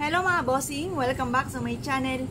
Hello mga bossing! Welcome back sa my channel.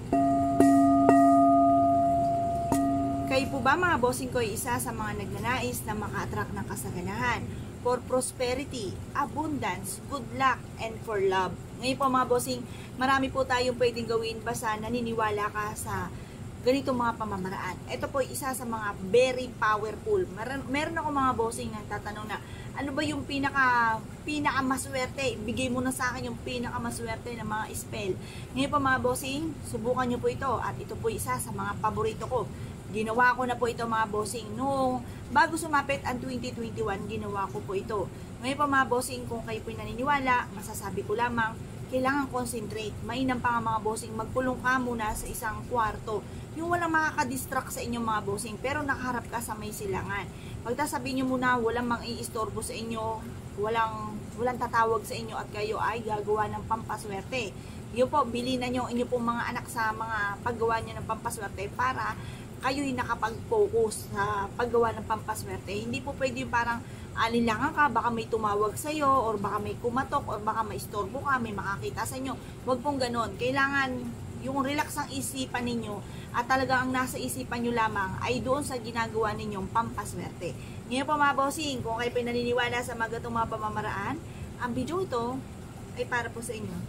Kayo po ba mga bossing ko ay isa sa mga nagnanais na maka-attract ng kasaganahan for prosperity, abundance, good luck, and for love? Ngayon po mga bossing, marami po tayong pwedeng gawin basta naniniwala ka sa ganitong mga pamamaraan. Ito po isa sa mga very powerful. Meron ako mga bossing na tatanong na, ano ba yung pinaka maswerte? Bigay mo na sa akin yung pinaka maswerte na mga spell. Ngayon po mga bossing, subukan nyo po ito. At ito po isa sa mga paborito ko. Ginawa ko na po ito mga bossing. Noong bago sumapit ang 2021, ginawa ko po ito. Ngayon po mga bossing, kung kayo po naniniwala, masasabi ko lamang, kailangan concentrate. Mainam pa nga mga bossing, magkulong ka muna sa isang kwarto. Yung walang makakadistract sa inyong mga bossing, pero nakaharap ka sa may silangan. Pagtasabihin nyo muna, walang mang-iistorbo sa inyo, walang tatawag sa inyo at kayo ay gagawa ng pampaswerte. Yun po, bilinan nyo inyo pong mga anak sa mga paggawa nyo ng pampaswerte para kayo'y nakapag-focus sa paggawa ng pampaswerte. Hindi po pwede yung parang alinlangan ka, baka may tumawag sa'yo, or baka may kumatok, or baka may istorbo ka, may makakita sa inyo. Huwag pong ganon. Kailangan yung relax ang isipan ninyo at talaga ang nasa isipan nyo lamang ay doon sa ginagawa ninyong pampaswerte. Ngayon po mga bossing, kung kayo pinaniniwala sa mga gatong mga pamamaraan, ang video ito ay para po sa inyo.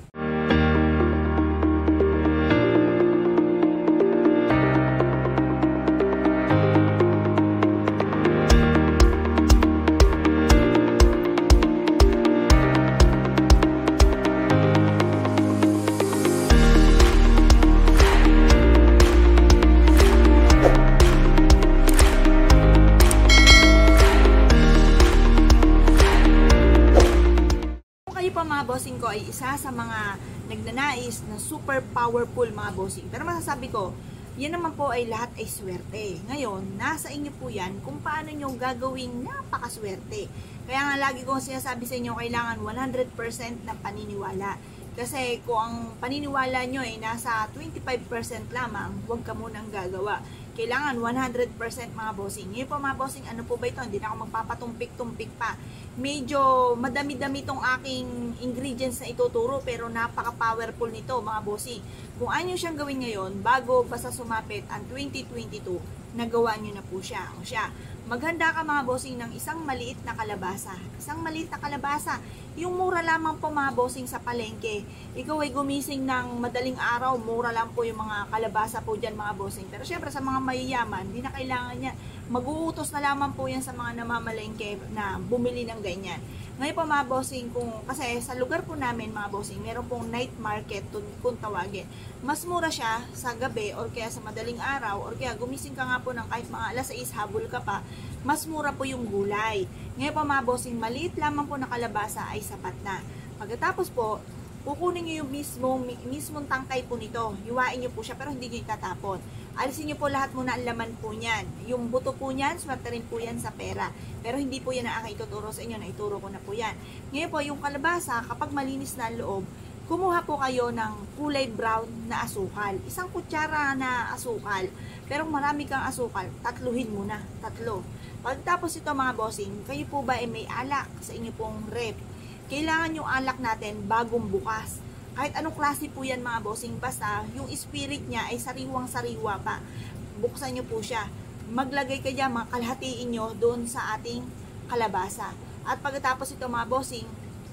Mga bossing ko ay isa sa mga nagnanais na super powerful mga bossing. Pero masasabi ko, yan naman po ay lahat ay swerte. Ngayon, nasa inyo po yan kung paano nyo gagawing napakaswerte. Kaya nga lagi kong sinasabi sa inyo, kailangan 100% na paniniwala. Kasi kung ang paniniwala nyo ay nasa 25% lamang, huwag ka munang gagawa. Kailangan 100% mga bossing. Ngayon po mga bossing, ano po ba ito? Hindi na ako magpapatumpik-tumpik pa. Medyo madami-dami tong aking ingredients na ituturo, pero napaka-powerful nito mga bossing. Kung ano siyang gawin ngayon, bago basta sumapit ang 2022, nagawa nyo na po siya. O siya, maghanda ka mga bossing ng isang maliit na kalabasa. Isang maliit na kalabasa. Yung mura lamang po mga bossing sa palengke. Ikaw ay gumising ng madaling araw, mura lang po yung mga kalabasa po dyan mga bossing. Pero syempre sa mga mayayaman, hindi na kailangan niya. Mag-uutos na lamang po yan sa mga namamalengke na bumili ng ganyan. Ngayon po mga bossing, kasi sa lugar po namin mga bossing, meron pong night market kung tawagin. Mas mura siya sa gabi or kaya sa madaling araw or kaya gumising ka nga po ng kahit mga alas 6, habol ka pa, mas mura po yung gulay. Ngayon po mga bossing, maliit lamang po na kalabasa ay sapat na. Pagkatapos po, kukunin nyo yung mismong tangkay po nito. Hiwain nyo po siya pero hindi nyo itatapon. Alisin nyo po lahat muna ang laman po niyan. Yung buto po niyan, swerte rin po yan sa pera. Pero hindi po yan na aking ituturo sa inyo, naituro ko na po yan. Ngayon po, yung kalabasa, kapag malinis na ang loob, kumuha po kayo ng kulay brown na asukal. Isang kutsara na asukal. Pero marami kang asukal, tatluhin muna. Tatlo. Pagtapos ito mga bossing, kayo po ba ay may alak sa inyo pong rep? Kailangan yung alak natin bagong bukas. Kahit anong klase po yan mga bossing, basta yung spirit niya ay sariwang-sariwa pa. Buksan nyo po siya. Maglagay ka dyan, mga kalhatiin nyo doon sa ating kalabasa. At pagkatapos ito mga bossing,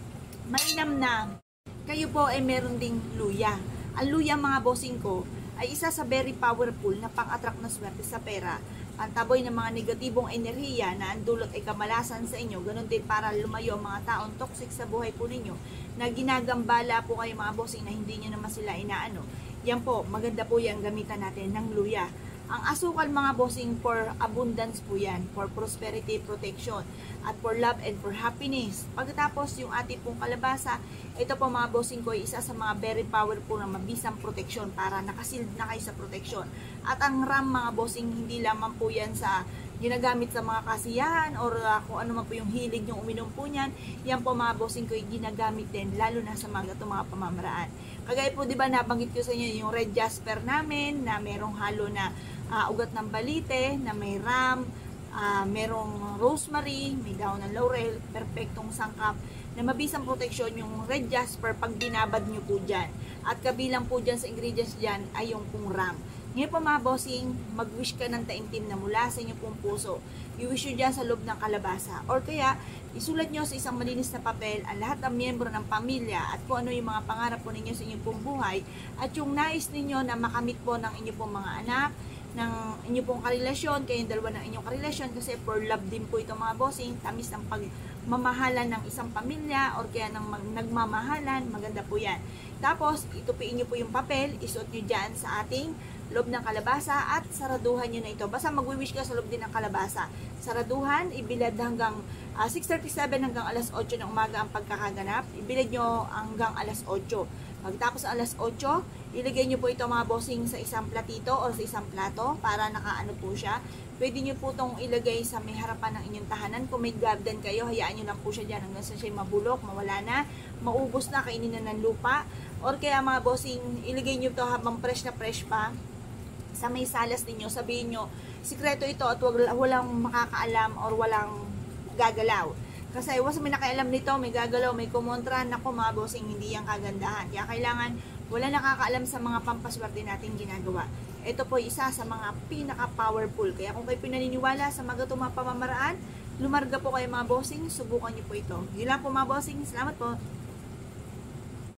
mainam na kayo po ay meron ding luya. Ang luya mga bossing ko ay isa sa very powerful na pang-attract na swerte sa pera. Pantaboy ng mga negatibong enerhiya na ang dulot ay kamalasan sa inyo. Ganon din para lumayo ang mga taong toxic sa buhay po ninyo na ginagambala po kayo mga bossing na hindi nyo naman sila inaano. Yan po, maganda po yan gamitan natin ng luya. Ang asukal mga bossing for abundance po yan, for prosperity, protection, at for love and for happiness. Pagkatapos yung ating pong kalabasa, ito po mga bossing ko ay isa sa mga very powerful na mabisang protection para nakasild na kayo sa protection. At ang RAM mga bossing, hindi lamang po yan sa ginagamit sa mga kasiyahan or kung ano man po yung hilig yung uminom po niyan. Yan po mga bossing ko ay ginagamit din lalo na sa mga mga pamamaraan. Kagaya po 'di ba nabanggit ko sa inyo yung red jasper namin na merong halo na ugat ng balite, na may ram, merong rosemary, may daon ng laurel, perpektong sangkap. na mabisang protection yung red jasper pag binabad nyo po dyan. At kabilang po dyan sa ingredients dyan ay yung pong ram. Ngayon po mga bossing, mag-wish ka ng taimtim na mula sa inyong pong puso. I-wish nyo dyan sa loob ng kalabasa. Or kaya, isulat nyo sa isang malinis na papel ang lahat ng miyembro ng pamilya at kung ano yung mga pangarap po ninyo sa inyong pong buhay at yung nais ninyo na makamit po ng inyong pong mga anak, ng inyong pong karelasyon, kayong dalawa ng inyong karelasyon kasi for love din po ito mga bossing, tamis ng pagmamahalan ng isang pamilya or kaya ng nagmamahalan, maganda po yan. Tapos, itupiin nyo po yung papel, isuot nyo dyan sa ating loob ng kalabasa at saraduhan nyo na ito. Basta mag-wish ka sa loob din ng kalabasa. Saraduhan, ibilad hanggang 6:37 hanggang alas 8 ng umaga ang pagkakaganap. Ibilad nyo hanggang alas 8. Pagtapos alas 8, ilagay nyo po ito mga bossing sa isang platito o sa isang plato para nakaano po siya. Pwede nyo po itong ilagay sa may harapan ng inyong tahanan. Kung may garden kayo, hayaan nyo lang po siya dyan hanggang sa siya mabulok, mawala na, maubos na, kainin na ng lupa. Or kaya mga bossing, ilagay nyo ito habang fresh na fresh pa sa may salas ninyo. Sabihin nyo, sikreto ito at walang makakaalam or walang gagalaw. Kasi once may nakialam nito, may gagalaw, may kumontra, naku mga bossing, hindi yan kagandahan. Kaya kailangan wala nakakaalam sa mga pampaswerte natin ginagawa. Ito po isa sa mga pinaka-powerful. Kaya kung kayo pinaniniwala sa mga pamamaraan, lumarga po kayo mga bossing, subukan nyo po ito. Yun lang po mga bossing. Salamat po.